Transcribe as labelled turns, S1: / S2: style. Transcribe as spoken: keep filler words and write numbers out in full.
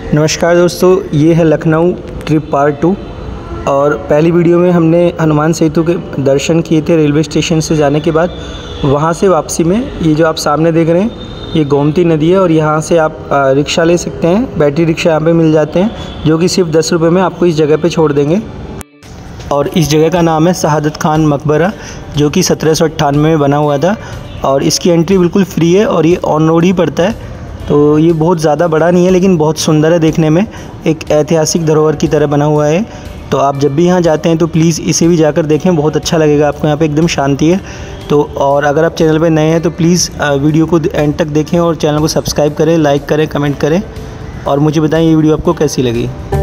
S1: नमस्कार दोस्तों, ये है लखनऊ ट्रिप पार्ट टू। और पहली वीडियो में हमने हनुमान सेतु के दर्शन किए थे रेलवे स्टेशन से जाने के बाद। वहाँ से वापसी में ये जो आप सामने देख रहे हैं ये गोमती नदी है और यहाँ से आप रिक्शा ले सकते हैं। बैटरी रिक्शा यहाँ पे मिल जाते हैं जो कि सिर्फ दस रुपये में आपको इस जगह पे छोड़ देंगे। और इस जगह का नाम है शहादत खान मकबरा, जो कि सत्रह सौ अट्ठानवे में बना हुआ था और इसकी एंट्री बिल्कुल फ्री है और ये ऑन रोड ही पड़ता है। तो ये बहुत ज़्यादा बड़ा नहीं है लेकिन बहुत सुंदर है देखने में, एक ऐतिहासिक धरोहर की तरह बना हुआ है। तो आप जब भी यहाँ जाते हैं तो प्लीज़ इसे भी जाकर देखें, बहुत अच्छा लगेगा आपको। यहाँ पे एकदम शांति है। तो और अगर आप चैनल पे नए हैं तो प्लीज़ वीडियो को एंड तक देखें और चैनल को सब्सक्राइब करें, लाइक करें, कमेंट करें और मुझे बताएं ये वीडियो आपको कैसी लगी।